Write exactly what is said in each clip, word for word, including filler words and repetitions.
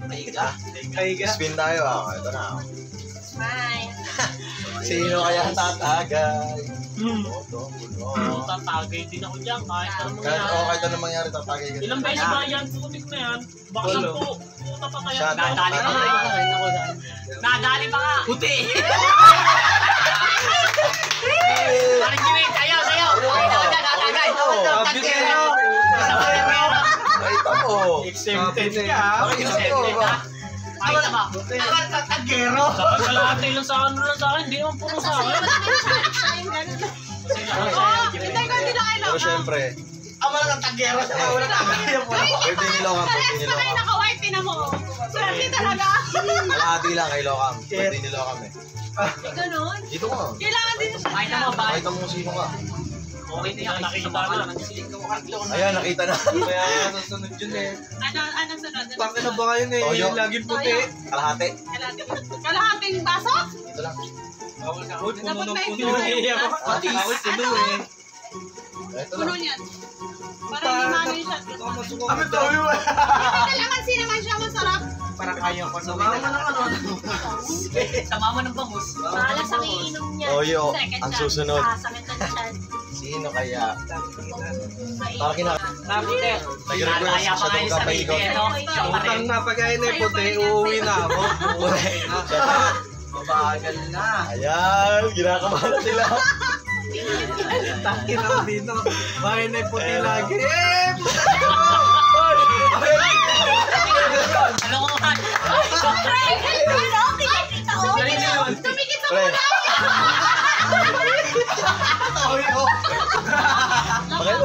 Kaiga. Kaiga. Spin tayo ah. Ito na. Smile. Sino kaya tatagay? Hmm. Boto, bulo. Oh, tatagay din ako dyan kahit anong Kahit mangyari. oh, kahit anong mangyari tatagay ka. Ilang beses ba yan? Putik na yan. Baka Ulo. po. Puta pa kaya. Shut up. Nadali pa nga. Nadali pa nga. Puti. Parang Jimmy, tayo, tayo. Tayo, tatagay. Sabi kayo. Ay, ito mo. Exempted ka ha. Bakit ito ba? Ay, tama. Tatagero. Sa kalahati lang sa ano lang sa akin. Hindi naman puro sa akin. Oh, hintay ko, hindi na kayo. Pero syempre, Ama lang ang tagero siya. Wala tagero po. birthday ni Lokam, birthday Parehas ni pa kayo Lokam. naka-white, tinan mo. Swerte talaga. Kalahati lang kay Lokam. Birthday ni Lokam eh. Eh, ganun. Dito ka. Kailangan din siya. Ay, tama ba? Pakita mo kung sino ka. Okay na yan. Nakita ba na? Ayan, nakita na. Kaya susunod yun eh. Ano, anong sunod? Pang ano ba kayo eh? Toyo. Laging puti. Kalahati. Kalahating, kalahating baso? Dito lang. Uy, puno Dapat ng may puno eh. Pati. Ako puno eh. Ito Puno lang. niyan. Para hindi mano yung shot. Kami toyo eh. May kalamansi naman siya, masarap. Para kaya ko sa mama ng ano. Sa mama ng bangus. Malas ang iinom niya. Toyo, Second ang chance. susunod. Sasakit ang tiyan. Sino kaya? Mainit. Para kina... Kapite. Nag-request siya doon ka pa ikaw. Utang na pagkain na puti, uuwi na ako. Uuwi na. Mabagal na. Ayan, ginakabahan sila. Takin ako dito. Bahay na puti lagi. Eh! Ano ko man? Tumikit sa Pre, Toyo. bakit?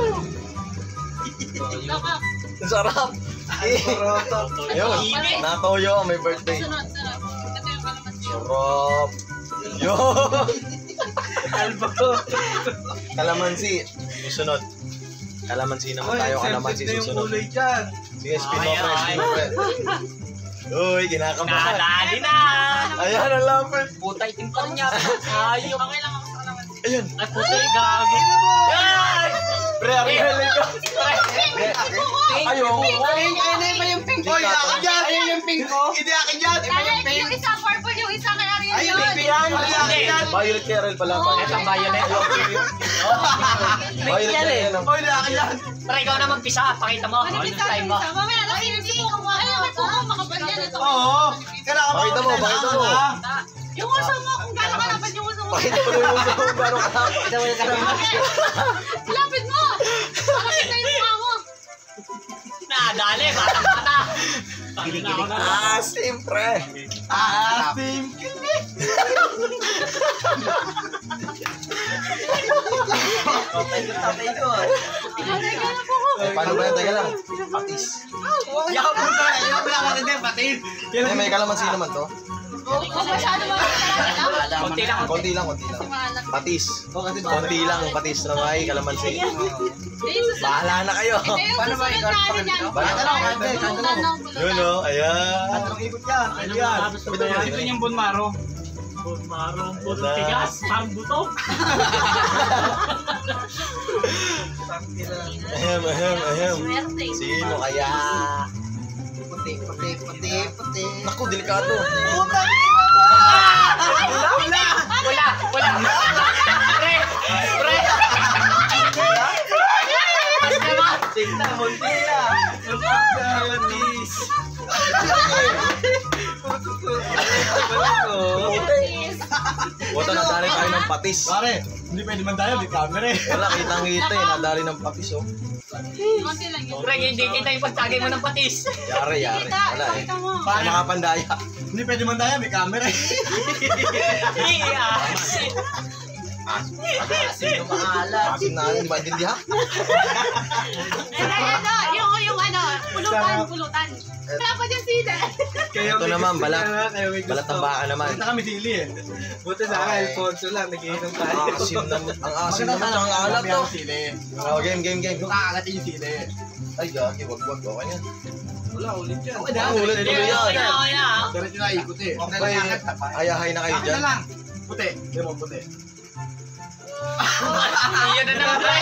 Lakap. Ang sarap. Eh, Roto. Ayun, natoyo, may birthday. Sunod, sarap. Ito yung kalamansi. Sarap. Yun. Albo. Kalamansi. Susunod. Kalamansi naman tayo. Kalamansi na yung susunod. kulay dyan. Sige, spin mo, Ay, pre. ay. Spin mo, pre. Uy, kinakabahan. Nadali na. Ayan, ang lapit. Putay ting pa rin niya. Ayok. Okay lang ako sa kalamansi. Ayan. Ay, putay gago. Ay! Pre, Ariel, ikaw. Ayaw. Ayun, ayun pa yung pink ko. Akin dyan. Ayun yung pink ko. Hindi akin dyan. Iba yung Ay, pink. yung isa purple, yung isa kay Ariel Ayun, yun. pink yan. Hindi akin yan. Violet kay Ariel pala. Oo. Ito ang violet. Violet kay Ariel. Oh, hindi akin yan. Pero ikaw na magpisa. Pakita mo. Ano Ano bisa time yung mo? isa? Mamaya lang, hindi ko mo. Ay, may puko, makapal yan. Ito. Oo. Kailangan Pakita mo, pakita mo. Yung uso mo, kung gano'n kalaban yung uso mo. Pakita mo na yung uso kung gano'n ka. Lapit mo! Lapit na yung mukha mo. Nadali. Bata-bata. Kinikilig. Ah, siyempre. Ah, team. Tatay ko, tatay ko. Tatay ka na po. Eh, paano ba yan? Teka lang. Patis. Yakap mo ka. Yakap mo lang kasi din, patin. Eh, may kalamansi naman to. Kung masyado mo talaga. Konti lang. Konti lang, konti lang. Maalat. Patis. O, kasi Konti lang, patis na may kalamansi. Yung susunod. Bahala na kayo. Ito yung Paano ba susunod ikaw? na ano niyan. Bahala na, Pulutan kante, kante na. ng pulutan. Yun o, ayan. Anong ikot yan? Ano Yan. ba? Gusto mo yan? Ito yung bunmaro. Marong puto Wala. tigas. Parang buto. Ahem, ahem, ahem. Swerte. Sino kaya? Puti, puti, puti, puti. Naku, delikado. Putang! Wala, wala. Wala. Wala. Pre. Pre. Basta ba? Tingna, munti na. Pagkalis. Wala ko. Wata, nadali tayo ng patis. Pare, hindi pwede man tayo, may camera eh. Wala, kitang-kita eh. Nadali ng patis oh. Konti lang yun. Pre, hindi kita yung pagtagay mo ng patis. Yari, yari. Kita, Wala eh. kita mo. Ay, makapandaya. Hindi pwede man tayo, may camera eh. Yes. Sino maalat? Asin na yun, maintindihan? Ito, ito, yung, yung ano, pulutan, pulutan. Wala pa dyan sila. Ito naman, balat. Balat ng baka naman. Kita kami sili eh. Buti sa akin, Alfonso lang, nagiinom tayo. Ang asim naman. Ang asim naman. Ang alat to. sili. Oh, game, game, game. Yung kakagatin yung sili. Ay, gagi. Wag, wag. Okay yan. Wala, ulit yan. Ah, ulit, ulit yan. Okay na, okay na. Diretso na ikot eh. Okay Ay, ayahay na kayo Akin dyan. na lang. Puti. Hindi mo puti. Iyan na naman, pre.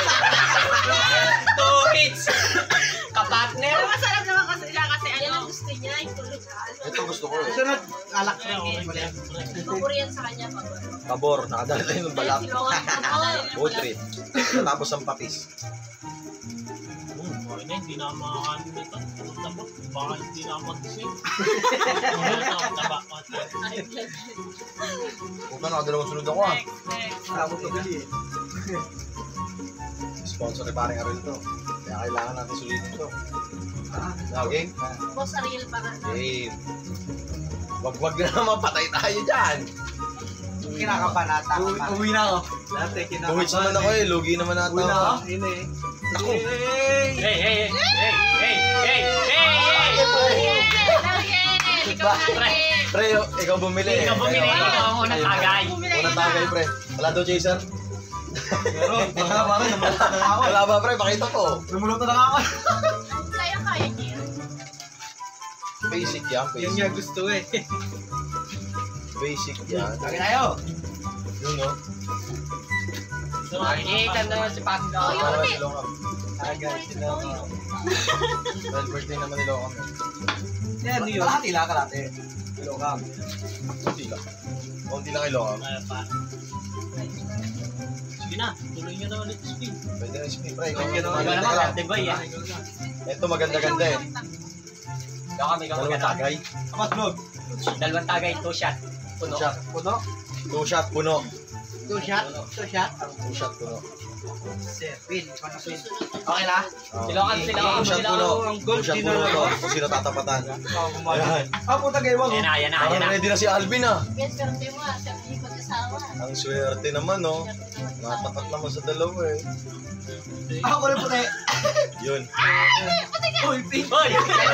Two hits. Kapatner. Pero masarap naman kasi siya kasi ano. niya, yung pulutan. Ito gusto ko eh. Sunod, alak na. Pabor yan sa kanya, pabor. Pabor, nakadala tayo ng balak. Silongan ko na. Food trip. Tapos ang patis. Okay na, hindi na makakain nito. Pumunta mo, baka hindi na mag-sing. Huwag ka nakadalawang sunod ako ah. Next, next. Ako to bili eh. Sponsor ni paring Aril to. Kaya kailangan natin sulitin to. Okay? Boss Ariel para. Game. Wag-wag na naman, patay tayo dyan. Kinakapanata ka pa. Uwi na ako. Dati kinakapanata. Buwits naman ako eh, lugi naman nata Uwi na ako. ako. Yun eh. Ako. Hey, hey, hey, hey, hey, hey, hey, Ariel! Ariel! Ikaw na Ariel! Pre, ikaw bumili eh. Ikaw bumili, Kaya- ikaw ang unang tagay. Unang tagay pre. Wala daw Jason? Pero, baka baka namuluto na nga ako. Wala ba pre, pakita ko. Namuluto na nga ako. Kaya kaya niya. Basic yan, Yan basic. nga gusto eh. Basic yan. Lagi tayo. Yun no? Makikita naman si Pando. Oh, yun Para eh. si Lokam. Agad sila. Well, birthday naman ni Lokam. Yan yun. Kalahati lang, kalahati. Lokam. Kunti lang. Kunti lang kay Lokam. Sige na, tuloy nyo na ulit speed. Pwede na speed pre. Thank you, Ito no? maganda Wala lang. naman, diba yan? Ito maganda-ganda eh. Ikaw kami, ikaw Dalawang maganda. tagay. Amas vlog. Dalawang tagay, two shot. Puno. Two shot. Puno. Two shot, puno. Two shot. Two shot. Two shot, puno. Sir, win. Paano win? Okay na? Oh. Silokan, silokan, Two shot, silokan. puno. Ang gold, Two shot, sino puno na to. ba? Kung sino tatapatan. Ayan. Ah, puta kayo wag. Ayan na, ayan na, ayan Parang na. ready na si Alvin ah. Yes, pero di mo ah. Siya yung pag-asawa. Ang swerte naman no. Natapat naman sa dalawa eh. Ako ko rin puti. Yun. Uy, pink. Hoy!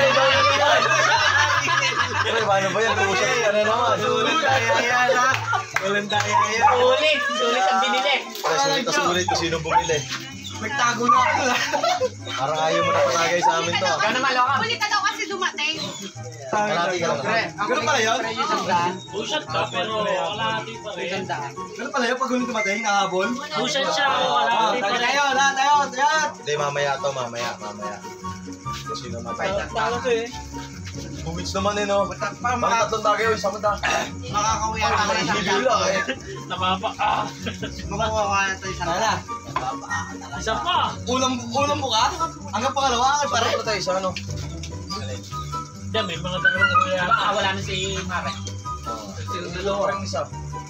Pre, paano ba yan? Two shot ka na naman. Walang daya na. Walang daya yan. Sulit! Sulit ang binili! Pre, sulit na sulit kung sino bumili. Nagtago na ako. Parang ayaw mo na patagay sa amin to ah. Ikaw naman, Lokam. Huli ka daw kasi dumating. Kalahati ka lang. Ganun pala yun? Two shot ka, pero kalahati pa rin. Ganun pala yun? Pag huli tumating, nahabol? Two shot siya, Ah, kalahati pa tayo rin. tayo, lahat tayo, lahat. Hindi, mamaya to, mamaya, mamaya. Kung sino matay. Talo to eh. Buwits naman eh no. Parang Parang maka- tatlong tagay, oh, isang mata. makakauwi ata Parang ka na hindi bila eh. Napapa. Ah! Makakuha ka na ito isang na. Isa pa! Ulam, ulam mo ka? Hanggang pangalawa, hanggang Para pare. pa tayo sa ano? Diyan, may mga dalawang kuya. Baka wala na si Mare. Dalawa rin isa.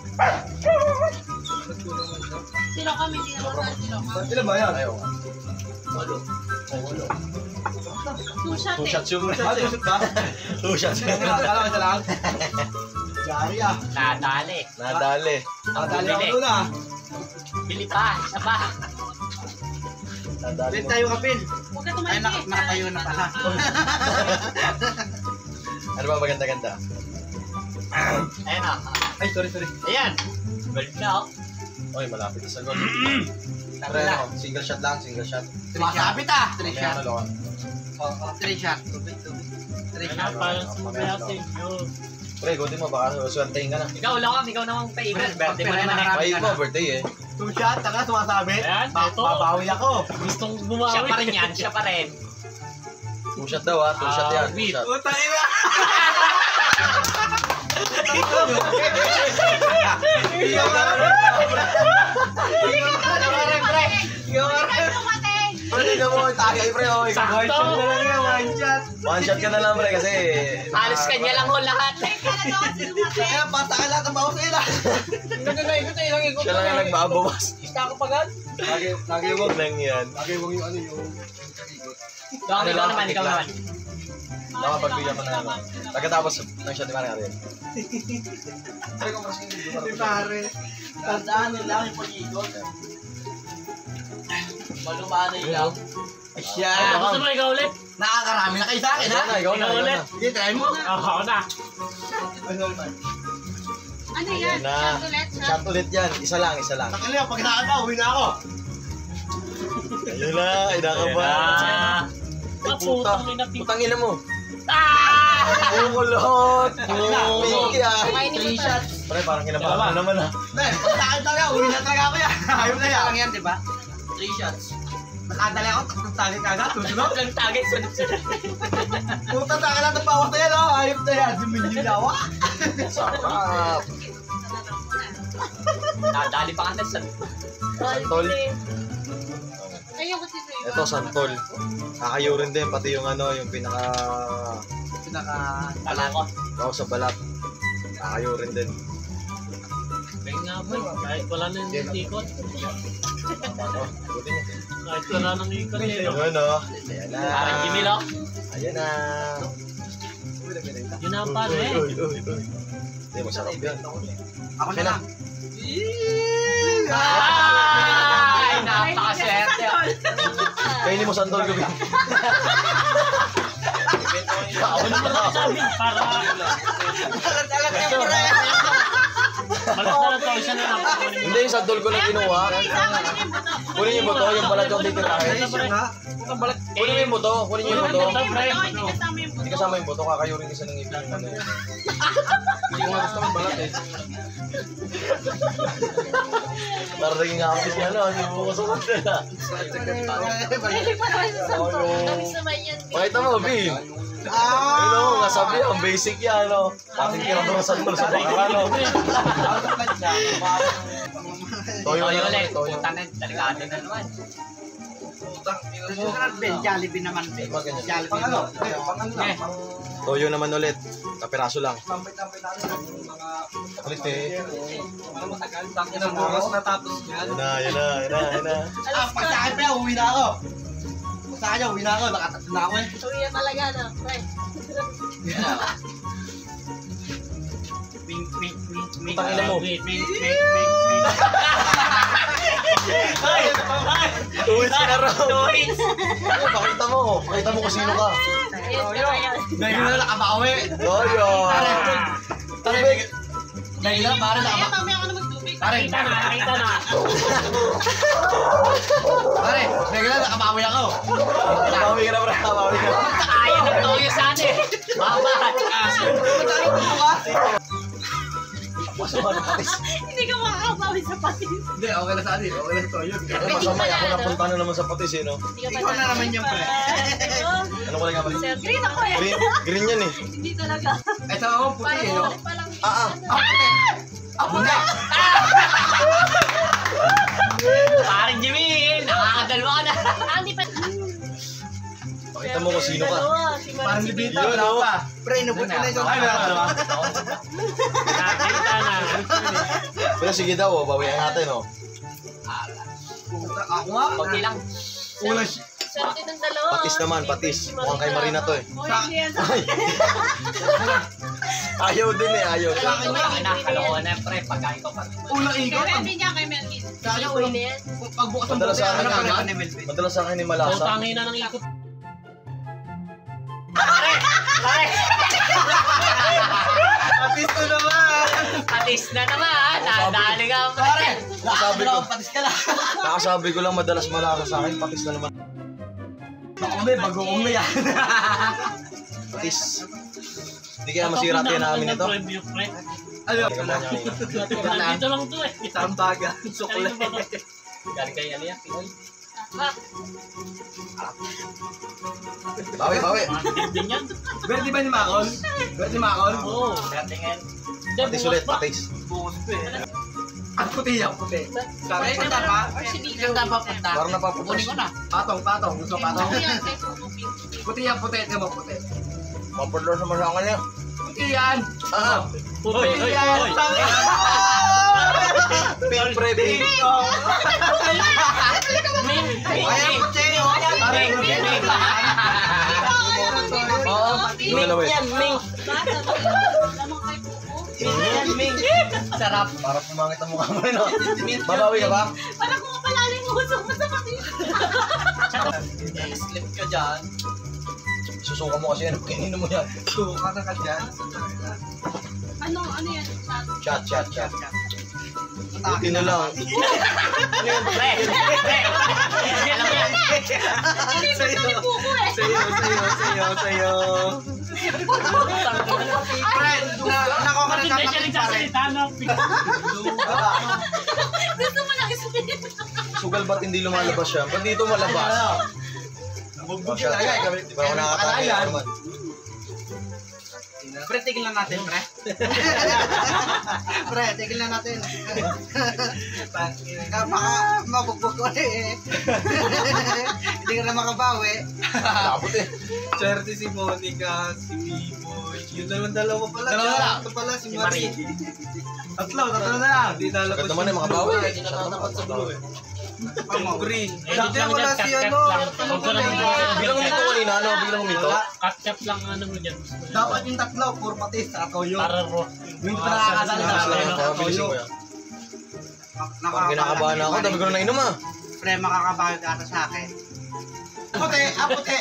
Sino kami? Hindi naman sa sino kami. Ilan ba yan? Ayaw. Walo. Two shot Two eh. shots yung Ah, tusot ba? Two shots. Kala ko isa lang. Yari ah. Nadali. Nadali. Nakadali ako doon ah. Bili pa, isa pa. Nadali Bit mo. tayo kapil. Huwag ka Ay, tumalikik. nak- nakatayo na pala. Ano ba maganda-ganda? Ayan na. Ay, sorry, sorry. Ayan. Gold na oh. Oy, malapit na sa goal. Pre, ano, single shot lang, single shot. Sumasabit ah. Three Mamaya shot. ano, Lokan? Oo, three shot. Tubig, tubig. Three Ayan shot. na, parang sumaya sa inyo. Pre, gutin mo, baka sweltehin ka na. Ikaw, Lokam, ikaw naman favorite. Birthday mo naman eh. Ay, mo, birthday eh. Two shot, saka sumasabit. Ayan, Ba- ito. Babawi ako. Gustong bumawi. Siya pa rin yan, siya pa rin. Two shot daw ah, two shot yan. Two wait. shot. Utang ina. Huli ka dumating. Pre, hindi mo tagay pre, oh. Sakto. One shot na lang yan, one shot. One shot ka na lang pre, kasi... Alis kanya lang ho lahat. Teka na daw kasi dumating. Kaya pasta ka lahat ang bawas nila. Siya lang yung nagbabawas. Lagi, lagi wag. Huwag lang yan. Lagi wag yung ano yung... Lokam, ikaw naman, ikaw naman. Nakapagbigyan mo na naman. Pagkatapos ng shot ni Marang Ariel. Di pare. Tandaan nila yung pag-ikot. Malumano Ay, Ah, siya. gusto mo ikaw ulit? Nakakarami na kayo sa akin, ha? Ikaw na, ikaw na, ikaw na. Sige, try mo. Ah, ako na. Ano yan? Ayan na. Shot ulit, shot. Shot ulit yan. Isa lang, isa lang. Takili, pag nakaka, uwi na ako. Ayun na, inakaba. Ah, putang ina pink. Putang ina mo. Ah! Kulot. Pinky ah. Three shots. Pre, parang kinabahan na naman ah. Hindi, pag sa akin talaga, uwi na talaga ako yan. Ayaw na yan. lang yan, di ba? Three shots. Nakadali ako, tatlong tagay kagad. Susunod. Walang tagay, sunod-sunod. Puta sa akin natin bawat na yan, oh. Ayop na yan. Duminyo na ako. Sarap. Nadali pa ka na sa... Santol. Ayoko si Sir. Ito, santol. Kakayo rin din, pati yung ano, yung pinaka... Pinaka... Tala ko. Ako sa balat. Kakayo rin din. May nga ba, kahit wala nang ikot. Ano? Buti niyo. Kahit wala nang ikot. eh, no? Yun, oh. Ayan na. Parang Jimmy Lock. Ayan na. Yun ang pare. Uy, uy, uy, uy. Hindi, masarap yan. Ako na lang. Ay, napakaswerte. Kainin mo santol gabi. Ako naman ang sabi, para... Alat-alat yung pura. Malas na lang to, isa na lang. Hindi, yung santol ko lang kinuha. Kunin yung buto, yung balat yung titirahin. Ay, siya nga. Kunin mo yung buto, kunin yung buto. Hindi kasama yung Hindi kasama yung buto, kakayo rin kasi ng ipin yung ano yun. Hindi ko nga gusto ng balat eh. Para naging hapis yan, ano, hindi mo kasunod na. Hindi pa naman sa sampo. Tamis naman yan. Pakita mo, B. Ano, nga sabi yan, basic yan, ano. Ating kirang doon sa santol sa baka, ano. Toyo Toyo na ulit. naman, toyo. Puta na, delikado na naman. Jollibee naman. Jollibee. Pang ano? Pang ano lang. Toyo naman ulit. Kapiraso lang. Tampay-tampay natin yung mga... Kulit eh. Mga matagal. Tangin ng oras na tapos yan. Yan na, yan na, yan na, yan na. Ah, pag sa akin pa, uwi na ako. Pag sa akin, uwi na ako. Nakatatlo na ako eh. Uwi na talaga na. Pre. Wink, wink, wink, wink. Putang ina mo. Wink, wink, wink, wink, wink. Ay! Ay! Two weeks na raw. Two weeks. Ay, pakita mo. Pakita mo kung sino ka. Ayun na kaya. Dahil na nakabawi. Toyo. Tara, dahil na, pare Kaya nakaba... mamaya ako na magtubig. Pare, Nakita na, nakita na. pare, dahil na nakabawi ako. Bawi ka na, bro. Bawi ka. Kaya ng toyo sa atin. Babat. Matay ko ka. Masama na patis. Hindi ka makakabawi sa patis. Hindi, okay na sa atin. Okay na sa toyo. Ay, masama. Ako napunta na naman sa patis, eh, no? Hindi ka pa Ikaw na naman yan, pre. Ano ko lang nga pala? Sir, green ako eh. Green, green yan, eh. Hindi talaga. Ito ako, puti eh, no? Parang pa lang. Ah, ah. Ah, puti. Ako na. Parang Jimmy, nakakadalwa ka na. Ah, hindi pa. Pakita mo kung sino ka. Dalawa, si Maricel. Parang libita. Yun, Wala oh. pa. Pre, inubot ko na ito. Ay, wala, wala. Nakita na. Pero sige daw, oh, bawian natin, oh. Ako nga. Kunti lang. Ulan siya. Swerte ng dalawa. Patis naman, patis. Si Mukhang kay Marina to, eh. Oh, hindi yan. Ayaw din, eh. Ayaw. Sa akin nga. Ay, nakakalawa na, pre. Pagkain ko pa. Ulang Kay ikot. Melvin niya, kay Melvin. Sa akin, Uwi ulang... na yan. Pagbukas ng Madalas bote, sa akin ano nga, pala nga. ni Melvin? Madalas sa akin ni Malasa. Putangin na ng ikot. Pare! Pare! Patis ko naman! Patis na naman. Nadali ka. Pare! Sabi ko. Patis ka lang! Nakasabi ko lang madalas Malasa sa akin. Patis na naman. Bakume, bagoong na yan. Patis. Hindi kaya masirati yan namin ito. Ano? Halika mo niya. Nandito lang to eh. Tambaga, sukulay. Galing kay Alia. Pinoy. Ah, Bawi, bawi. Mga din yan. Verde ba ni Makol? Verde ni Makol? Oo. Datingin. Patis ulit, patis. Bukas pa eh. Ang puti yan, puti. Sabi ko tama. Yung tama punta. Parang napaputos. Patong, patong. Gusto patong. Ito yan, kay Sumo Pinky. Puti yan, puti. Ito mo, puti. Mapudlor sa masangan niya. Puti yan. Ah, Uy, Puti uy, yan. uy. pink pre, pink. Ming, ming, Ayan, ming. puti. Ming, ming. Oo, yung dalawa eh. Ming. Bata, lamang kay Pupo. Ming, ming. Sarap. Para pumangit ang mukha mo rin, no? Babawi ka ba? Parang kung kapalalim mo, usok mo sa patis. Slip ka dyan. Susuka mo kasi yan. Kininom mo yan. Suka na ka dyan. Ano, ano yan? Chat, chat, chat. Buti na lang. Pre, pre. Alam mo yan. Hindi mo Sa'yo. sa Pupo eh. Sa'yo, sa'yo, sa'yo, sa'yo. Friend, na, nako ka na Hindi siya kapatid pa rin. nagsasalita na. Gusto mo lang isipin. Suga Uncle, ba't hindi lumalabas siya? Ba't dito malabas? Bugbog Oh, siya. Di ba ako nakakatake naman? Pre, tigil lang natin, pre. Pre, tigil lang natin. Baka mabugbog ko eh. Hindi ka na makabawi. Tapos eh. Swerte si Monica, si Biboy. Yun naman dalawa pala. Dalawa lang. Ito pala si Si Marie. Marie. Tatlo, tatlo na lang. Hindi nalabas. Agad naman eh, makabawi. Hindi natatapat sa blue eh. Ang green. Eh, Dati lang wala dyan, si cut-cut ano. lang. Huwag ka lang dito. Bilang umito kanina, ano? Bilang umito? Cut-cut lang ano mo dyan. Dapat yung tatlo, puro patis, saka toyo. Para raw. Hindi pa nakakasali Ah, sa sige, akin. Kaya bilisin ko yan. Parang kinakabahan ako. Dami ko na nainom ah. Pre, makakabawi ka ata sa akin. Puti, ah, puti.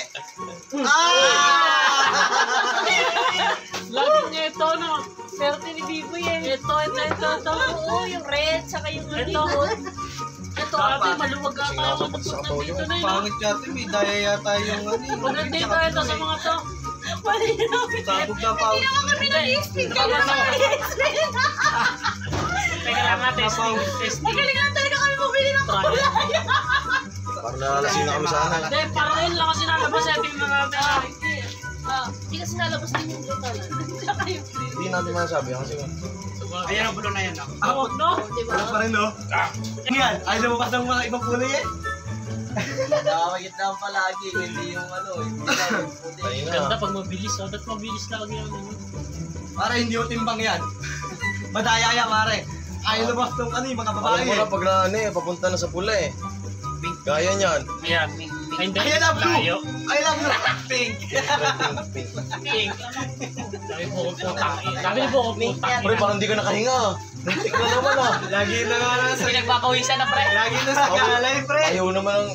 Ah! Lagi niya ito, no? Swerte ni Bibo yan. Ito, ito, ito, ito. Oo, yung red, saka yung ito. Ito, ate, maluwag ka Kasi tayo. nakasabot sa kato Dito yun. na yun. Pangit yata, may daya yata yung ano. eh. Pag nandito ito sa mga to. Mali na. Sabog na pa. Hindi naman kami nag-i-spin. Kaya naman nag-i-spin. Teka lang nga, testing. Testing. Magalingan talaga kami bumili ng kulay. Parang nalalasing na kami sana. Hindi, parang ngayon lang kasi nalabas eh. Tingnan natin. Ah, hindi kasi nalabas din yung total. Tsaka yung green. Hindi natin masasabi kasi Ayan ang bulo na yan. Ah, wag, no? Diba? Pa rin, no? Yan, ay lumabas ng mga ibang kulay eh. Nakakagit lang palagi, hindi yung ano, hindi lang yung puti. ayun Ganda na. pag mabilis. Oh, dapat mabilis lagi ang ano. Para hindi yung timbang yan. Madaya yan, pare. Ay lumabas ng ano yung mga babae Alam mo eh. na pag na ano eh, papunta na sa pula eh. Gaya niyan. Ayan. Ay, hindi. Ayan na, blue! Layo. Ay lang, pink! Pink. Pink. Sabi mo ko puta. Sabi mo ko puta. Pre, parang hindi ka nakahinga. Muntik na naman ah. Lagi na nga lang sa... Pinagpapawisan na pre. Lagi na sa galay, pre. Ayaw naman ang...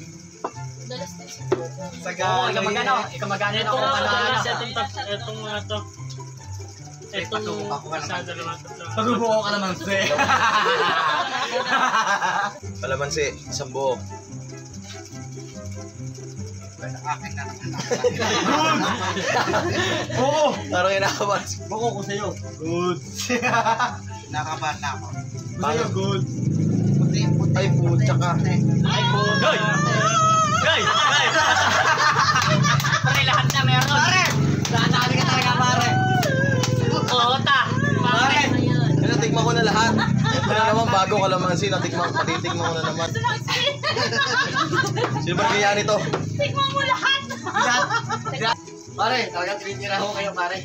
Sa Oo, ikaw galay. magano. Ikaw magano. Ito Ito nga, nga, madalas. ito. Itong tat... Itong mga to. Itong... Ako ka naman. Sa dalawa tatlo. Pagbubuo ka naman, se. Kalamansi, isang buo. Akin na naman. Oo! Parang inakabahan. Buko ko sa'yo. Good. Nakabahan na ako. Paano? Good. Puti, puti. Ay, puta ka. Ay, boy! Guy! Guy! Pare, lahat na meron. Pare! Dadali ka talaga, pare. Oo, ta. Pare. Ano, tikman ko na lahat. Ano naman, bago kalamansi, natikman, matitikman ko na naman. Sino ba kaya nito? Tikman mo lahat. Pare, talagang tinitira ko kayo, pare.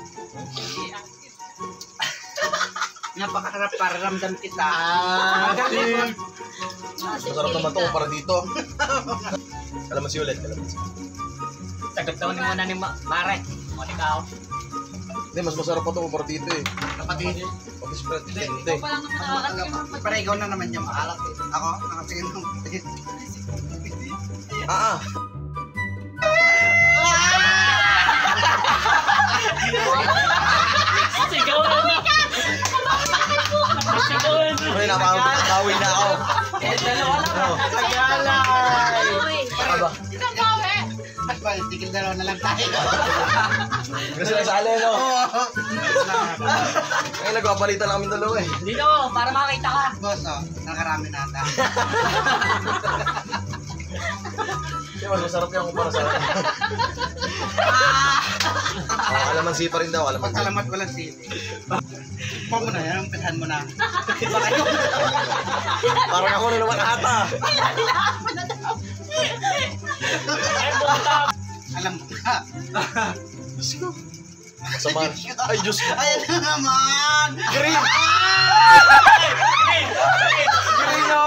Napakaharap para ramdam kita. Magaling. Masarap naman to para dito. Kalamansi ulit, kalamansi. Sagot daw ni muna ni Ma- Mare. O, ikaw. Hindi, mas masarap pa to para dito eh. Kapatid. Pati spread, hindi. Walang naman nakakatikim. Pero ikaw na naman yung maalat eh. Ako, nakatingin ng puti. Ah, ah. Sigaw na na. Sigaw na na. Pre, napakawi na ako. Ano? Saka ba? Isang bawi. Well, tigil dalawa na lang tayo. Gusto na sa alin, no? Ay, nagpapalitan lang kami dalawa eh. Dito, para makita ka. Boss, oh, nakarami na ata. Kasi mas masarap yung kumpara sa akin. Oh, kalamansi pa rin daw, kalamansi. Pagkalamat walang sili. Po mo na yan, umpisahan mo na. Baka yun. Parang ako na naman ata. Ay, buta. Alam mo ka. Diyos ko. Masama. Ay, Diyos ko. Ayan na naman! Green! Green, no?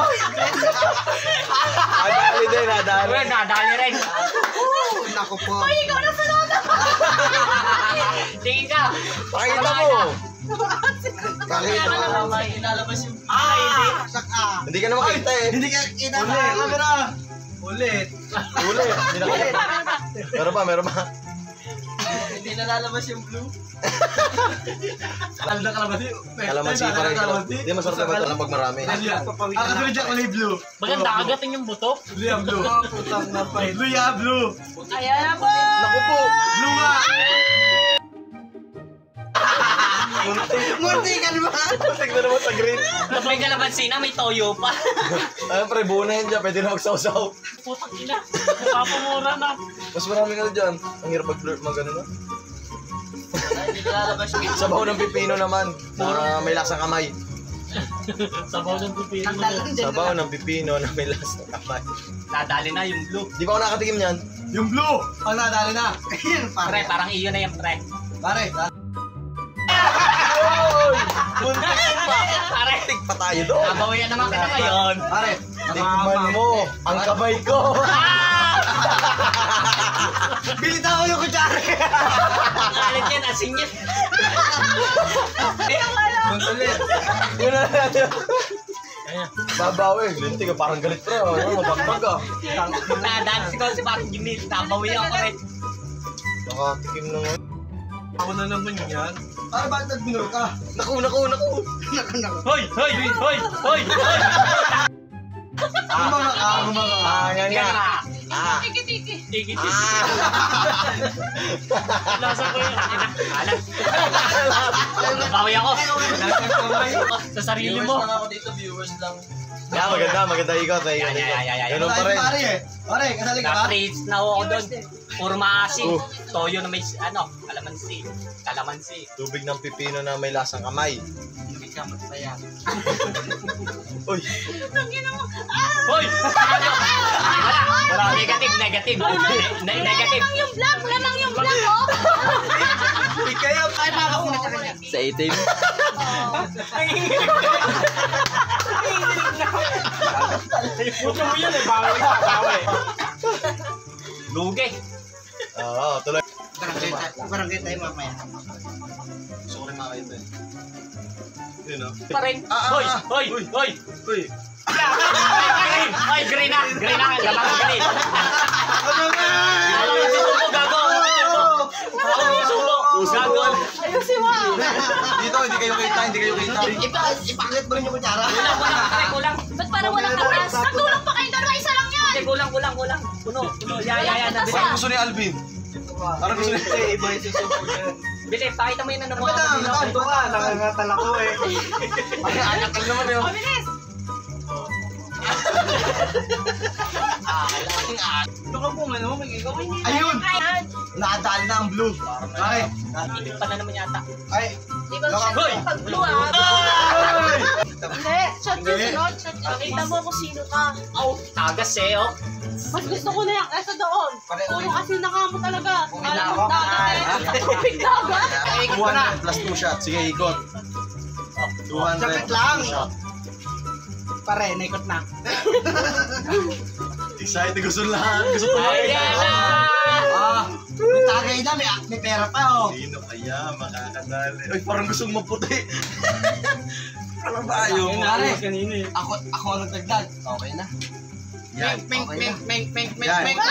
Nadali din, nadali. Uy, nadali rin. Naku po. Ikaw na sunod. Tingin ka. Pakita mo. Pakita Kaya mo. ka naman may ilalabas yung... Ay, hindi. Sak ah. Hindi ka na makita eh. Hindi ka kita Ulit. sa camera. Ulit. Ulit. Hindi na kita. Meron pa, meron pa. Hindi na lalabas yung blue. Alam na kalamansi. Kalamansi pa rin. Hindi, masarap naman ito lang pag marami. Ang katulad dyan, kulay blue. Maganda, agatin yung buto. Blue ya, blue. Putang na pa. Blue ya, blue. Ayan na po. Naku po. Blue nga. Muntikan ba? Muntik na naman sa green. May kalamansi na, may toyo pa. Ayun pre, buunahin dyan. Pwede na magsawsaw. Putang ina. Napapamura na. Mas maraming ano dyan. Ang hirap mag-blur, mag ano na. Hindi ko lalabas yung Sabaw ng pipino naman. Na may lasang kamay. Sabaw ng pipino. Sabaw ng pipino na may lasang kamay. Nadali na yung blue. Di ba ako nakatikim niyan? Yung blue! Ang nadali na. Ayun, Pre, pare. parang iyo na yan, pre. Pare. Muntik pa! Pare, Tik pa tayo doon. nabawian naman kita ngayon. Pare. Tikman mo ang kamay ko. Bilita ko yung kutsara. Alit yan, asing yan. Muntulit. Yun na natin. Babawi. Linti ka parang galit pre. Ano, mabagpag ka. Nadaan ko si Parang Jimmy. Nabawian ko rin. Nakatikim na nga. Ako na naman yan. Pare, bakit nagbinur ka? Naku, naku, naku. Naku, naku. Hoy, hoy, hoy, hoy, hoy. Mga ka, mga ka. Ah, nga nga. Ah. Tiki-tiki. Tiki-tiki. Ah. Lasa ko yun. Alat. Bawi ako. Sa sarili viewers mo. lang ako dito, viewers lang. Yeah, maganda, maganda ikot. Ikot, Yeah, yeah, ikot. yeah, yeah, yeah. Ganun pa rin. Pare eh. Pare, kasali ka ba? Na-treats na ako doon. Puro maasim. Oh. Toyo na may, ano, kalamansi. Kalamansi. Tubig ng pipino na may lasang kamay. May kamot pa yan. Uy, Hoy! Ano? Wala. Wala. Negative, negative. Ne- negative. Yung vlog, lamang yung vlog, oh. Kaya, ay, makakapunta sa kanya. sa itim. Puto mo yan eh. Bawi ka. Bawi. Lugi. Oo, tuloy. Barangay tayo, barangay tayo mamaya. Gusto ko rin makakita eh. Yun o. Pa rin. Ah, ah, Hoy! ah. Hoy! Hoy! Uy. Green! Hoy, green na! Green na! Lamang green! Ano nga? Ako yung susubo, gago! Ako yung susubo, gago! Ayun si Wow. Dito, hindi kayo kita, hindi kayo kita. Ipa- Ipakit mo rin yung kutsara. Kulang, kulang, pre, kulang! Ba't parang walang katas? Nagtulong pa kayo dalawa, isa lang yan. Hindi, kulang, kulang, kulang! Puno, puno, ya, ya, ya, nabili! Parang gusto ni Alvin. Parang gusto ni... Iba yung susubo niya. Bili, pakita mo yun na Ano namuha ba mo na? dito. Ito ka, nangangatal ako eh. Anak lang naman yun. Mabilis. Ito ka po, ano? Ayun! Ayan. Nakadali na ang blue. Pare. Ibig pa na naman yata. Ay. Di ba Naka- siya pag blue, ah? Hindi, shot yung sunod. Shot. Pakita mo kung sino ka. Oh, tagas eh, oh. Mas gusto ko na yan kaysa doon. Puro kasi nakamo talaga. Alam mo, ako. dagat eh. Tubig dagat. two hundred plus two shots. Sige, ikot. two hundred Sakit lang. two shot. Pare, naikot na. Excited, gusto lang. Gusto ko lang. Ayan na! Ah, may tagay na, may, may pera pa oh. Sino kaya makakadali? Uy, parang gustong maputi. Ano ba ayaw mo? Pare, Kanina eh. ako, ako ang nagdagdag. Okay na. Yan. Meng, meng, meng, meng, meng, Yan. meng.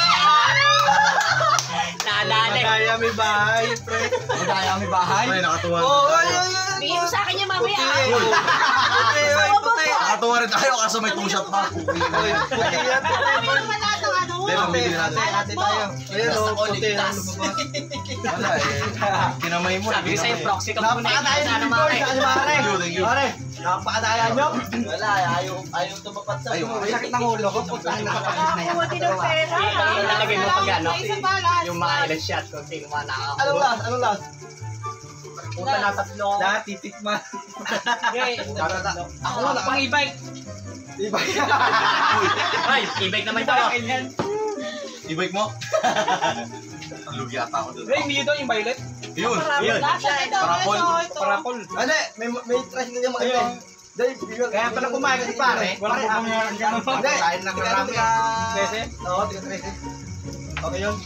Nadali. Kaya may bahay, pre. Magaya may bahay. Ay, nakatuwa. Oh, ay, ay, ay. Bigay mo sa akin yan mamaya. Puti, ay, puti. Nakatuwa rin tayo kaso may two shot pa. Uy, puti yan. Hindi naman lahat ng ano. Hindi, mamili natin. Ate, ate tayo. Ayun o, puti. Ligtas. Wala eh. Kinamay mo. Sabi ko sa'yo, kinamay. proxy ka muna. Napakadaya Sana ng mare. boys, ano pare? Thank you, thank you. Pare, napakadaya nyo. Wala, ayaw, ayaw tumapat sa Ayaw, May sakit ng ulo ko, putahan na kapatid na yan. Nakakuha din ng pera. Yung ilalagay mo pag ano, May isang balas. yung mga ilang shot kung sino man Anong nakakakuha. last? Anong last? Puta na tatlo. Lahat titikman. Ako wala. Pang e-bike. Iba Ay, e-bike naman tayo. I-bike mo? Lugi ata ako doon. Hey, dito yung violet. Yun. Yun. Parapol. Parapol. Hindi, may may tricycle yung mga ito. Dahil, Kaya pala kumain kasi pare. Walang Pare, pupunyaran ka naman. Hindi, Kain ng tiga- marami. tiga- Trese? Oo, tiga trece. Okay yun.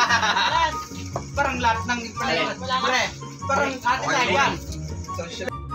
Parang lahat ng Ayun. Wala na. Pre, parang atin na Okay. yan.